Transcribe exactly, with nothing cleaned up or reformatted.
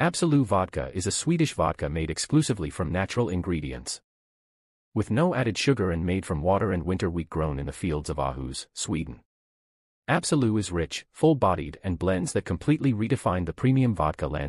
Absolut vodka is a Swedish vodka made exclusively from natural ingredients. With no added sugar and made from water and winter wheat grown in the fields of Aarhus, Sweden. Absolut is rich, full-bodied and blends that completely redefine the premium vodka landscape.